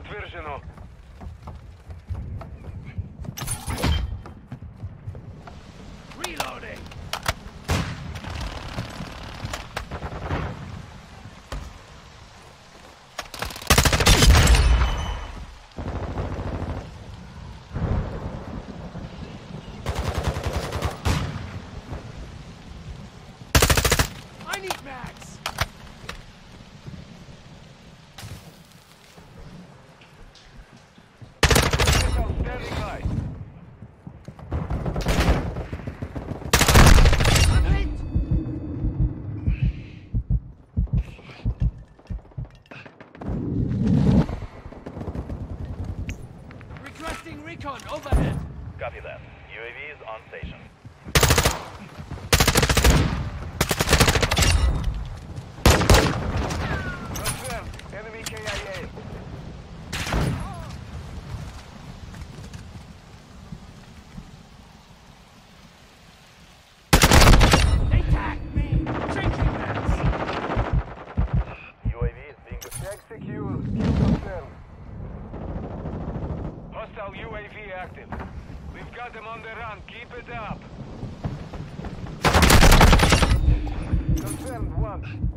подтверждено. Reloading. I need mags. Standing by. I'm hit. Requesting recon overhead. Copy that. UAV is on station. Confirmed. Enemy KIA. They tagged me. Changing mags. UAV is being Tag secure. Kill confirmed. Hostile UAV active. We've got them on the run. Keep it up. Confirmed one.